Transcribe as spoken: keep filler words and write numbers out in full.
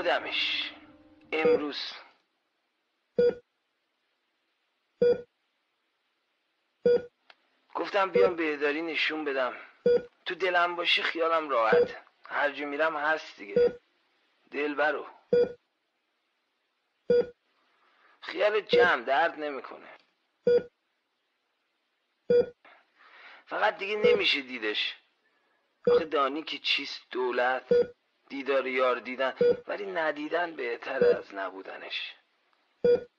دادمش امروز. گفتم بیام بهداری نشون بدم، تو دلم باشی خیالم راحت، هر جا میرم هست دیگه. دلبرو خیال جمع درد نمیکنه، فقط دیگه نمیشه دیدش. آخه دانی که چیست دولت، دیدار یار دیدن، ولی ندیدن بهتر از نبودنش.